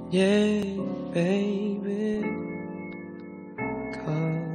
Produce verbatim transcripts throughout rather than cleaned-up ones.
Yeah, baby, 'cause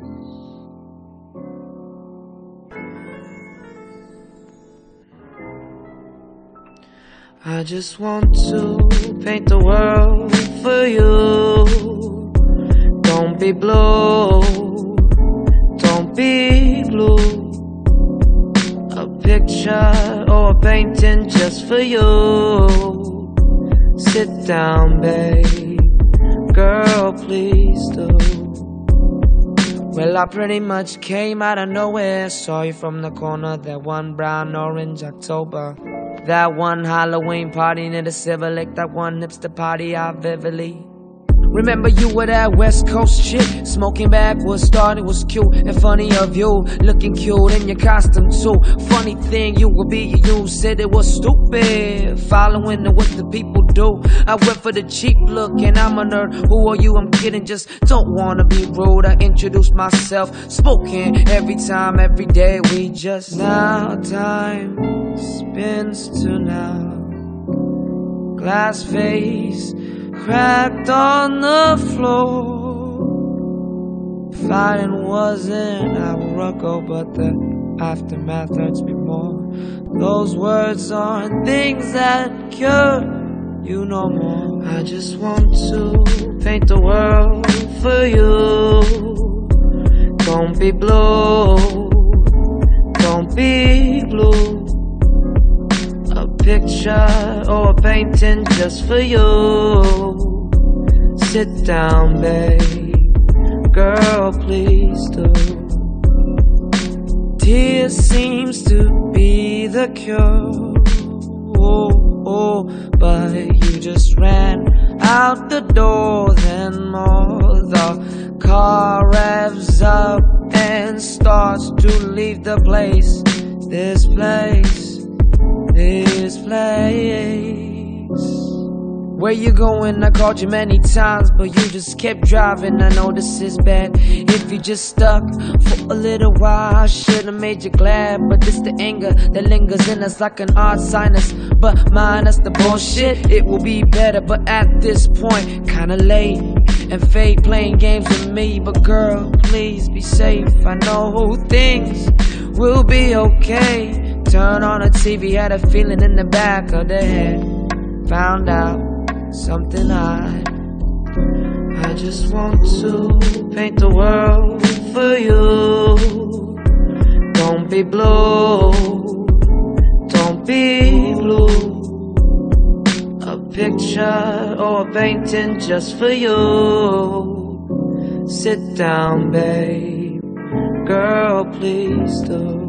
I just want to paint the world for you. Don't be blue, don't be blue. A picture or a painting just for you. Sit down, babe, girl, please do. Well, I pretty much came out of nowhere. Saw you from the corner, that one brown orange October. That one Halloween party near the Silver Lake. That one hipster party I vividly remember. You were that West Coast chick, smoking backwards, thought it was cute and funny of you, looking cute in your costume too. Funny thing, you would be you, said it was stupid, following what the people do. I went for the cheap look and I'm a nerd. Who are you? I'm kidding, just don't wanna be rude. I introduced myself, spoken every time, every day. We just now time spins to now. Glass face cracked on the floor. Fighting wasn't our goal, but the aftermath hurts me more. Those words aren't things that cure you no more. I just want to paint the world for you. Don't be blue, don't be blue. A picture or a painting just for you. Sit down, babe, girl, please do. Tears seems to be the cure. Oh, oh, but you just ran out the door. Then more, the car revs up and starts to leave the place. This place, this place. Where you going? I called you many times, but you just kept driving. I know this is bad. If you just stuck for a little while, I should've made you glad. But it's the anger that lingers in us like an odd sinus. But mine, that's the bullshit. It will be better, but at this point, kinda late. And fate playing games with me. But girl, please be safe. I know things will be okay. Turn on the T V, had a feeling in the back of the head. Found out something odd. I just want to paint the world for you. Don't be blue, don't be blue. A picture or a painting just for you. Sit down, babe, girl, please do.